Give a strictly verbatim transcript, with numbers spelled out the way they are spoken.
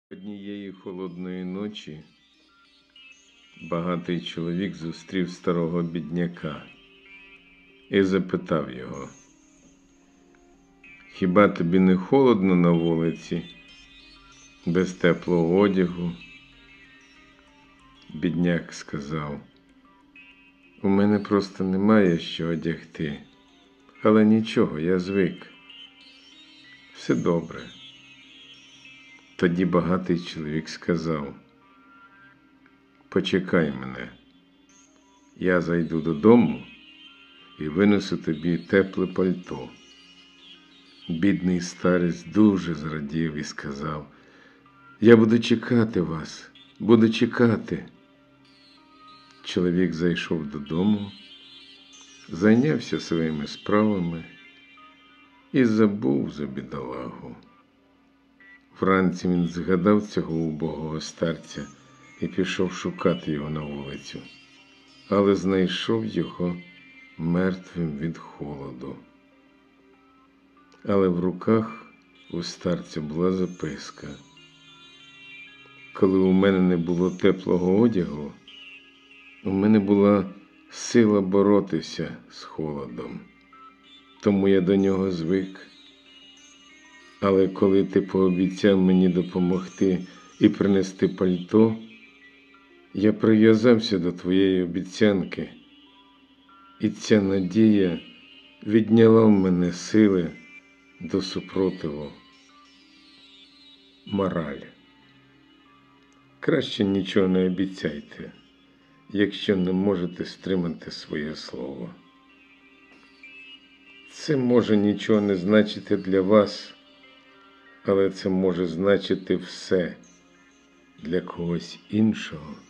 Однієї холодної ночі багатий чоловік зустрів старого бідняка і запитав його: «Хіба тобі не холодно на вулиці, без теплого одягу?» Бідняк сказав: «У мене просто немає що одягти, але нічого, я звик. Все добре». Тоді багатий чоловік сказав: «Почекай мене, я зайду додому і винесу тобі тепле пальто». Бідний старець дуже зрадів і сказав: «Я буду чекати вас, буду чекати». Чоловік зайшов додому, зайнявся своїми справами і забув за бідолагу. Вранці він згадав цього убогого старця і пішов шукати його на вулицю, але знайшов його мертвим від холоду. Але в руках у старця була записка: «Коли у мене не було теплого одягу, у мене була сила боротися з холодом, тому я до нього звик. Але коли ти пообіцяв мені допомогти і принести пальто, я прив'язався до твоєї обіцянки, і ця надія відняла в мене сили до супротиву». Мораль: краще нічого не обіцяйте, якщо не можете стримати своє слово. Це може нічого не значити для вас, але це може значити все для когось іншого.